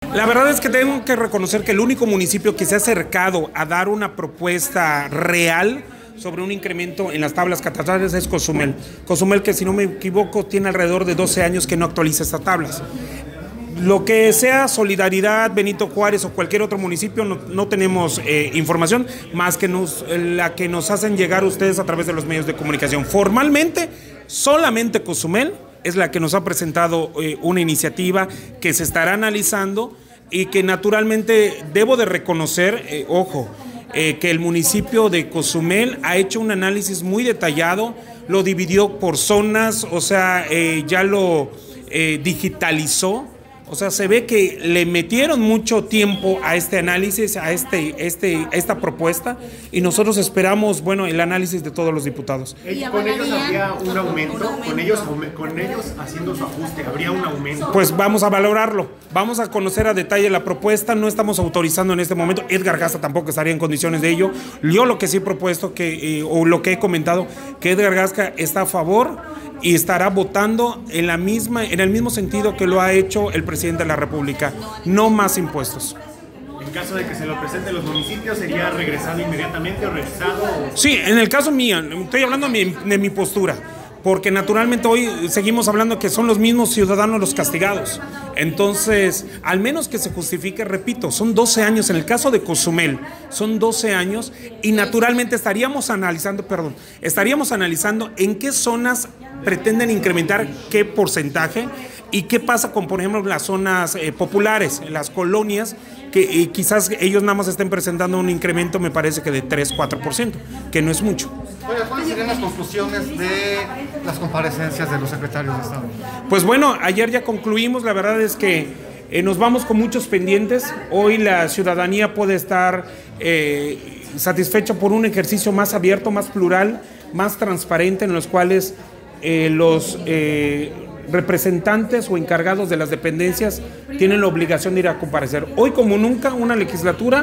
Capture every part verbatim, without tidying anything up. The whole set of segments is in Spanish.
La verdad es que tengo que reconocer que el único municipio que se ha acercado a dar una propuesta real sobre un incremento en las tablas catastrales es Cozumel. Cozumel, que si no me equivoco tiene alrededor de doce años que no actualiza estas tablas. Lo que sea Solidaridad, Benito Juárez o cualquier otro municipio, no, no tenemos eh, información más que nos, la que nos hacen llegar ustedes a través de los medios de comunicación. Formalmente, solamente Cozumel es la que nos ha presentado eh, una iniciativa que se estará analizando y que naturalmente debo de reconocer, eh, ojo, eh, que el municipio de Cozumel ha hecho un análisis muy detallado, lo dividió por zonas, o sea, eh, ya lo eh, digitalizó. O sea, se ve que le metieron mucho tiempo a este análisis, a, este, este, a esta propuesta, y nosotros esperamos, bueno, el análisis de todos los diputados. ¿Con ellos habría un aumento? ¿Con ellos, con ellos haciendo su ajuste, habría un aumento? Pues vamos a valorarlo, vamos a conocer a detalle la propuesta, no estamos autorizando en este momento, Edgar Garza tampoco estaría en condiciones de ello. Yo lo que sí he propuesto, que, eh, o lo que he comentado, que Edgar Garza está a favor y estará votando en, la misma, en el mismo sentido que lo ha hecho el presidente de la República, no más impuestos. En caso de que se lo presenten los municipios, ¿sería regresado inmediatamente o revisado? O... Sí, en el caso mío, estoy hablando de mi, de mi postura, porque naturalmente hoy seguimos hablando que son los mismos ciudadanos los castigados. Entonces, al menos que se justifique, repito, son doce años, en el caso de Cozumel, son doce años y naturalmente estaríamos analizando, perdón, estaríamos analizando en qué zonas pretenden incrementar qué porcentaje y qué pasa con, por ejemplo, las zonas eh, populares, las colonias, que eh, quizás ellos nada más estén presentando un incremento, me parece que de tres, cuatro por ciento, que no es mucho. Oiga, ¿cuáles serían las conclusiones de las comparecencias de los secretarios de Estado? Pues bueno, ayer ya concluimos, la verdad es que eh, nos vamos con muchos pendientes. Hoy la ciudadanía puede estar eh, satisfecha por un ejercicio más abierto, más plural, más transparente, en los cuales eh, los eh, representantes o encargados de las dependencias tienen la obligación de ir a comparecer. Hoy como nunca una legislatura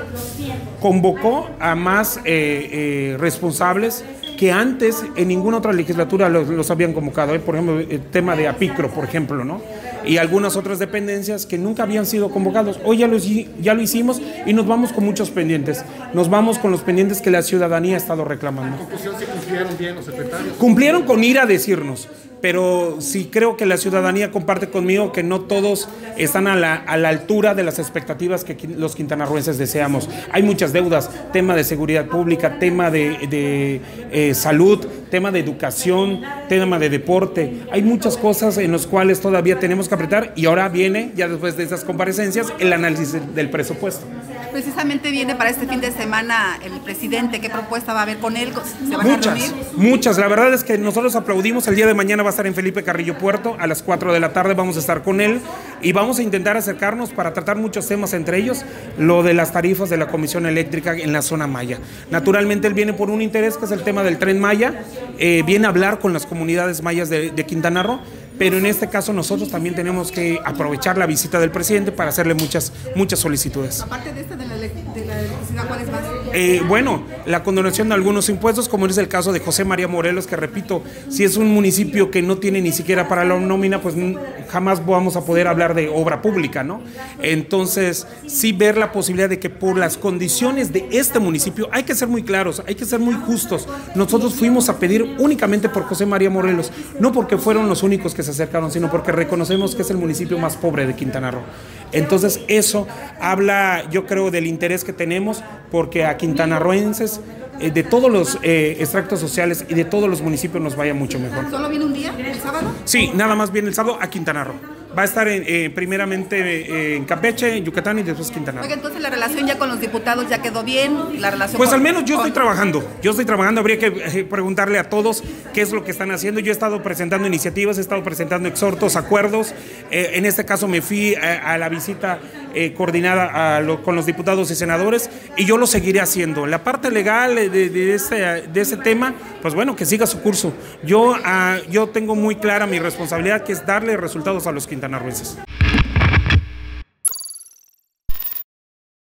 convocó a más eh, eh, responsables que antes en ninguna otra legislatura los, los habían convocado, ¿eh? Por ejemplo, el tema de APICRO, por ejemplo, ¿no? Y algunas otras dependencias que nunca habían sido convocados. Hoy ya lo, ya lo hicimos y nos vamos con muchos pendientes. Nos vamos con los pendientes que la ciudadanía ha estado reclamando. ¿En conclusión, sí cumplieron bien los secretarios? Cumplieron con ir a decirnos, pero sí creo que la ciudadanía comparte conmigo que no todos están a la, a la altura de las expectativas que los quintanarroenses deseamos. Hay muchas deudas, tema de seguridad pública, tema de, de eh, salud, tema de educación, tema de deporte. Hay muchas cosas en las cuales todavía tenemos que apretar y ahora viene, ya después de esas comparecencias, el análisis del presupuesto. Precisamente viene para este fin de semana el presidente. ¿Qué propuesta va a haber con él? ¿Se van muchas, a reunir? Muchas. La verdad es que nosotros aplaudimos. El día de mañana va a estar en Felipe Carrillo Puerto. A las cuatro de la tarde vamos a estar con él y vamos a intentar acercarnos para tratar muchos temas, entre ellos lo de las tarifas de la Comisión Eléctrica en la zona Maya. Naturalmente él viene por un interés que es el tema del Tren Maya. Eh, viene a hablar con las comunidades mayas de, de Quintana Roo. Pero en este caso nosotros también tenemos que aprovechar la visita del presidente para hacerle muchas, muchas solicitudes. Aparte de esta de la, de la electricidad, ¿cuáles más? Eh, bueno, la condonación de algunos impuestos, como es el caso de José María Morelos, que repito, si es un municipio que no tiene ni siquiera para la nómina, pues jamás vamos a poder hablar de obra pública, ¿no? Entonces, sí ver la posibilidad de que por las condiciones de este municipio, hay que ser muy claros, hay que ser muy justos. Nosotros fuimos a pedir únicamente por José María Morelos, no porque fueron los únicos que se acercaron, sino porque reconocemos que es el municipio más pobre de Quintana Roo. Entonces eso habla, yo creo, del interés que tenemos, porque a quintanarroenses eh, de todos los eh, extractos sociales y de todos los municipios nos vaya mucho mejor. ¿Solo viene un día, el sábado? Sí, nada más viene el sábado a Quintana Roo. Va a estar en, eh, primeramente eh, en Campeche, en Yucatán y después Quintana Roo. Oiga, entonces la relación ya con los diputados ya quedó bien, la relación Pues con, al menos yo con... estoy trabajando, yo estoy trabajando, habría que eh, preguntarle a todos qué es lo que están haciendo. Yo he estado presentando iniciativas, he estado presentando exhortos, acuerdos, eh, en este caso me fui a, a la visita eh, coordinada a lo, con los diputados y senadores y yo lo seguiré haciendo. La parte legal de, de, ese, de ese tema, pues bueno, que siga su curso. Yo, uh, yo tengo muy clara mi responsabilidad, que es darle resultados a los quintanarroenses.